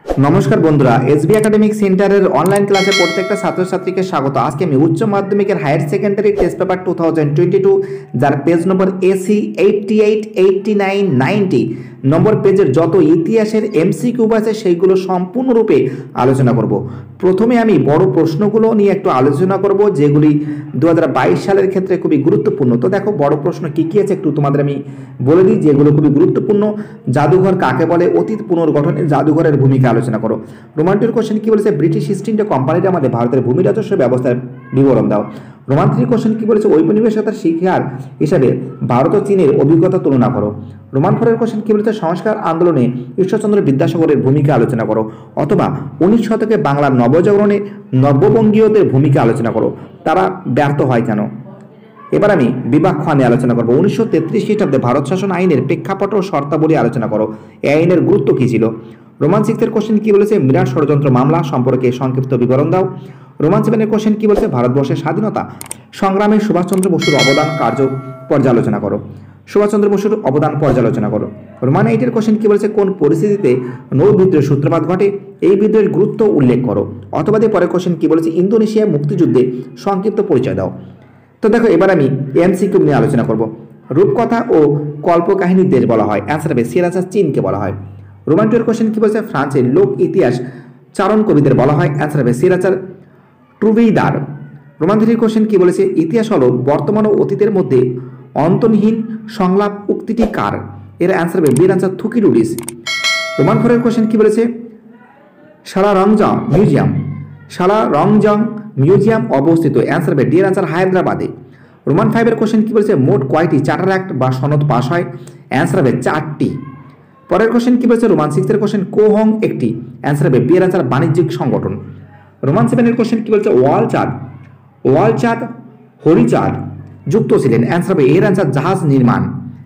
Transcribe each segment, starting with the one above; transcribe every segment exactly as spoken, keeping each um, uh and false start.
নমস্কার বন্ধুরা, SB academic সেন্টারের অনলাইন ক্লাসে প্রত্যেকটা ছাত্রছাত্রীকে স্বাগত। আজকে আমি উচ্চ মাধ্যমিকের higher secondary test paper two thousand twenty two যার পেজ নম্বর এসি eighty eight eighty nine ninety number পেজের যত ইতিহাসের এমসিকিউ আছে সেইগুলো সম্পূর্ণরূপে আলোচনা করব। প্রথমে আমি বড় প্রশ্নগুলো নিয়ে একটু আলোচনা করব, যেগুলি দু হাজার বাইশ সালের ক্ষেত্রে খুবই গুরুত্বপূর্ণ। তো দেখো বড় প্রশ্ন কী কী আছে একটু তোমাদের আমি বলে দিই, যেগুলো খুবই গুরুত্বপূর্ণ। জাদুঘর কাকে বলে? অতীত পুনর্গঠনে জাদুঘরের ভূমিকা আলোচনা করো। রোমান টুর কোশ্চেন কি বলেছে? ব্রিটিশ ইস্ট ইন্ডিয়া কোম্পানির আমাদের ভারতের ভূমি রাজস্ব ব্যবস্থার বিবরণ দাও। রোমান থ্রি কোশ্চেন কি বলেছে? ঔপনিবেশিকতার শিকার হিসাবে ভারত ও চীনের অভিজ্ঞতা তুলনা করো। রোমান ফোরের কোশ্চেন কি বলেছে? সংস্কার আন্দোলনে ঈশ্বরচন্দ্র বিদ্যাসাগরের ভূমিকা আলোচনা করো। অথবা উনিশ শতকে বাংলার নবজাগরণে নব্যবঙ্গীয়দের ভূমিকা আলোচনা করো, তারা ব্যর্থ হয় কেন? এবার আমি বিভাগ খ নিয়ে আলোচনা করবো। উনিশশো তেত্রিশ খ্রিস্টাব্দে ভারত শাসন আইনের প্রেক্ষাপট ও শর্তাবলী আলোচনা করো। এই আইনের গুরুত্ব কী ছিল? রোমান সিক্সের কোশ্চেন কি বলেছে? মিরাট ষড়যন্ত্র মামলা সম্পর্কে সংক্ষিপ্ত বিবরণ দাও। রোমান সেভেনের কোশ্চেন কি বলেছে? ভারতবর্ষের স্বাধীনতা সংগ্রামে সুভাষচন্দ্র বসুর অবদান কার্য পর্যালোচনা করো। সুভাষচন্দ্র বসুর অবদান পর্যালোচনা করো। রোমান এইটের কোশ্চেন কি বলেছে? কোন পরিস্থিতিতে নৌ বিদ্রোহের সূত্রপাত ঘটে? এই বিদ্রোহের গুরুত্ব উল্লেখ করো। অথবা দিয়ে পরের কোশ্চেন কি বলেছে? ইন্দোনেশিয়া মুক্তিযুদ্ধে সংক্ষিপ্ত পরিচয় দাও। তো দেখো এবার আমি এমসিকিউ নিয়ে আলোচনা করব। রূপকথা ও কল্পকাহিনীর দেশ বলা হয়, অ্যান্সার হবে সিরাচার চীনকে বলা হয়। রোমান টুয়ের কোশ্চেন কি বলেছে? ফ্রান্সের লোক ইতিহাস চারণ কবিদের বলা হয়, অ্যান্সার হবে সিরাচার ট্রুভেইদার। রোমান থ্রির কোশ্চেন কি বলেছে? ইতিহাস হলো বর্তমান ও অতীতের মধ্যে অন্তর্নিহিত সংলাপ, উক্তিটি কার? এর অ্যান্সার হবে বির অ্যান্সার থুকিডিডিস। রোমান ফোরের কোশ্চেন কি বলেছে? সালা রংজং মিউজিয়াম সালা রংজং মিউজিয়াম অবস্থিত, অ্যান্সার হবে ডি এর অ্যান্সার হায়দ্রাবাদে। রোমান ফাইভের কোশ্চেন কি বলেছে? মোট কয়টি চার্টার অ্যাক্ট বা সনদ পাস হয়? অ্যান্সার হবে চারটি। পরের কোশ্চেন কি বলেছে? রোমান সিক্সের কোশ্চেন কোহং একটি, অ্যান্সার হবে বি এর অ্যান্সার বাণিজ্যিক সংগঠন। রোমান সেভেনের কোশ্চেন কি বলছে? ওয়ালচাঁদ ওয়ালচাঁদ হরিচাঁদ যুক্ত ছিলেন, অ্যান্সার হবে এর অ্যান্সার জাহাজ নির্মাণ।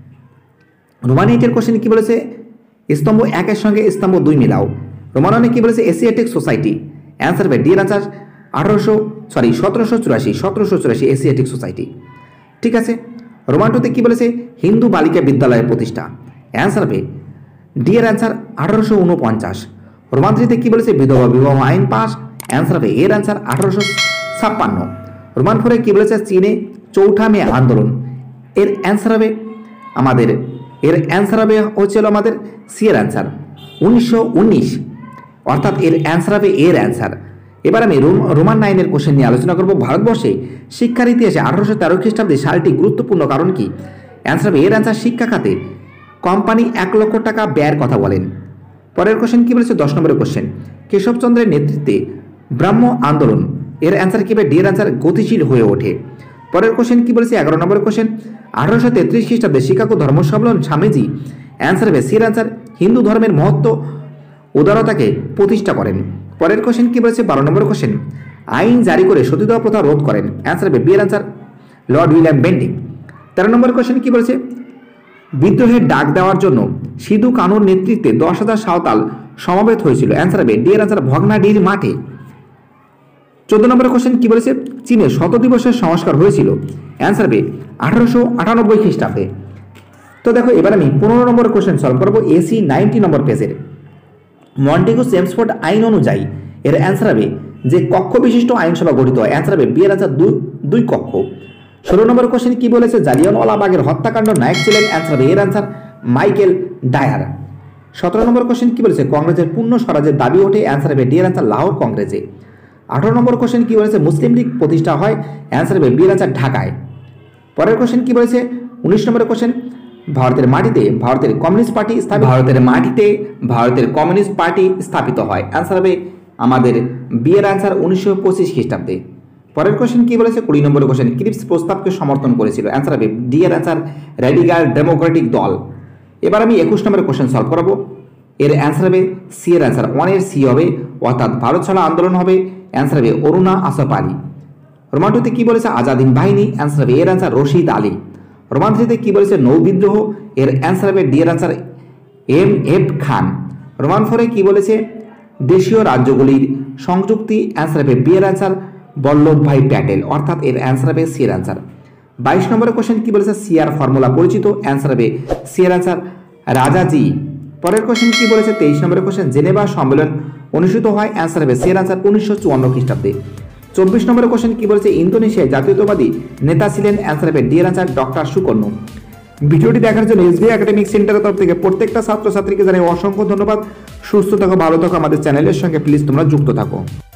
রোমান এইটের কোশ্চেন কি বলেছে? স্তম্ভ একের সঙ্গে স্তম্ভ দুই মিলাও। রোমান ওয়ানে কি বলেছে? এশিয়াটিক সোসাইটি, অ্যান্সার হবে ডি এর অ্যান্সার আঠারোশো সরি সতেরোশো চুরাশি সতেরোশো চুরাশি এশিয়াটিক সোসাইটি। ঠিক আছে। রোমান টুতে কি বলেছে? হিন্দু বালিকা বিদ্যালয়ের প্রতিষ্ঠা, অ্যান্সার হবে ডি এর অ্যান্সার আঠারোশো উনপঞ্চাশ। রোমান থ্রিতে কি বলেছে? বিধবা বিবাহ আইন পাস, অ্যান্সার হবে এর অ্যান্সার আঠারোশো ছাপ্পান্ন। রোমান ফোরে কি বলেছে? চীনে চৌঠা মে আন্দোলন, এর অ্যান্সার হবে আমাদের এর অ্যান্সার হবে হচ্ছিল আমাদের সি এর অ্যান্সার উনিশশো উনিশ, অর্থাৎ এর অ্যান্সার হবে এর অ্যান্সার। এবার আমি রোমান নাইনের কোশ্চেন নিয়ে আলোচনা করব। ভারতবর্ষে শিক্ষার ইতিহাসে আঠারোশো তেরো খ্রিস্টাব্দে সালটি গুরুত্বপূর্ণ কারণ কি? অ্যান্সার হবে এর অ্যান্সার শিক্ষা খাতে কোম্পানি এক লক্ষ টাকা ব্যয়ের কথা বলেন। পরের কোশ্চেন কি বলেছে? দশ নম্বরের কোশ্চেন কেশবচন্দ্রের নেতৃত্বে ব্রাহ্ম আন্দোলন, এর অ্যান্সার কি হবে? ডি এর অ্যান্সার গতিশীল হয়ে ওঠে। পরের কোশ্চেন কি বলেছে? এগারো নম্বরের কোশ্চেন আঠারোশো তেত্রিশ খ্রিস্টাব্দে শিকাগো ধর্ম সম্মেলন স্বামীজি, অ্যান্সার হবে সি এর অ্যান্সার হিন্দু ধর্মের মহত্ব উদারতাকে প্রতিষ্ঠা করেন। পরের কোশ্চেন কি বলেছে? বারো নম্বর কোশ্চেন আইন জারি করে সতীদাহ প্রথা রোধ করেন, অ্যান্সার হবে বি এর অ্যান্সার লর্ড উইলিয়াম বেন্টিং। তেরো নম্বর কোশ্চেন কি বলেছে? বিদ্রোহের ডাক দেওয়ার জন্য সিধু কানুর নেতৃত্বে দশ হাজার সাঁওতাল সমাবেত হয়েছিল, অ্যান্সার হবে ডি এর অ্যান্সার ভগ্নাডির মাঠে। চোদ্দ নম্বর কোশ্চেন কি বলেছে? চীনে শত দিবসের সংস্কার হয়েছিল, অ্যান্সার হবে আঠারোশো আটানব্বই খ্রিস্টাব্দে। তো দেখো এবার আমি পনেরো নম্বর কোশ্চেন সলভ করবো এসি নাইনটি নম্বর পেজের। মন্টেগু চেমসফোর্ড আইন অনুযায়ী এর অ্যান্সার হবে যে কক্ষ বিশিষ্ট আইনসভা গঠিত হয়, অ্যান্সার হবে বি এর অ্যান্সার দুই দুই কক্ষ। ষোলো নম্বর কোশ্চেন কি বলেছে? জালিয়ানওয়ালাবাগের হত্যাকাণ্ড নায়ক ছিলেন, অ্যান্সার হবে এর অ্যান্সার মাইকেল ডায়ার। সতেরো নম্বর কোশ্চেন কি বলেছে? কংগ্রেসের পূর্ণ স্বরাজের দাবি ওঠে, অ্যান্সার হবে ডি এর অ্যান্সার লাহোর কংগ্রেসে। আঠারো নম্বর কোশ্চেন কি বলেছে? মুসলিম লীগ প্রতিষ্ঠা হয়, অ্যান্সার হবে বি এর অ্যান্সার ঢাকায়। পরের কোশ্চেন কি বলেছে? উনিশ নম্বর কোশ্চেন ভারতের মাটিতে ভারতের কমিউনিস্ট পার্টি স্থাপিত ভারতের মাটিতে ভারতের কমিউনিস্ট পার্টি স্থাপিত হয়, অ্যান্সার হবে আমাদের বি এর অ্যান্সার উনিশশো পঁচিশ খ্রিস্টাব্দে। পরের কোশ্চেন কি বলেছে? কুড়ি নম্বর কোশ্চেন ক্রিপস প্রস্তাবকে সমর্থন করেছিল, অ্যান্সার হবে ডি এর অ্যান্সার র্যাডিক্যাল ডেমোক্রেটিক দল। এবার আমি একুশ নম্বরের কোশ্চেন সলভ করাবো। এর অ্যান্সার হবে সি এর অ্যান্সার ওয়ানের সি হবে, অর্থাৎ ভারত ছাড়া আন্দোলন হবে, অ্যান্সার হবে অরুণা আসফ আলী। রোমান টুতে কি বলেছে? আজাদ হিন্দ বাহিনী, অ্যান্সার হবে এর অ্যান্সার রশিদ আলী। রোমান থ্রিতে কি বলেছে? নৌ বিদ্রোহ, এর অ্যান্সার হবে ডি এর answer M F Khan. Roman ফোরে কি বলেছে? দেশীয় রাজ্যগুলির সংযুক্তি, অ্যান্সার হবে বি এর অ্যান্সার বল্লভভাই প্যাটেল, অর্থাৎ এর অ্যান্সার হবে সি এর অ্যান্সার। বাইশ নম্বরের কোশ্চেন কি বলেছে? সিআর ফর্মুলা পরিচিত, অ্যান্সার হবে সি এর অ্যান্সার রাজাজি পরের কোশ্চেন কি বলেছে, তেইশ নম্বরের কোশ্চেন, জেনেভা সম্মেলন অনুষ্ঠিত হয়, অ্যান্সার হবে সি এর আনসার উনিশশো চুয়ান্ন খ্রিস্টাব্দে। চব্বিশ নম্বরের কোশ্চেন কি বলেছে, ইন্দোনেশিয়ায় জাতীয়তাবাদী নেতা ছিলেন, অ্যান্সার হবে ডি এর আনসার ডক্টর সুকর্ণ। ভিডিওটি দেখার জন্য এসবিআই একাডেমিক সেন্টারের তরফ থেকে প্রত্যেকটা ছাত্রছাত্রীকে জানাই অসংখ্য ধন্যবাদ। সুস্থ থাকো, ভালো থাকো, আমাদের চ্যানেলের সঙ্গে প্লিজ তোমরা যুক্ত থাকো।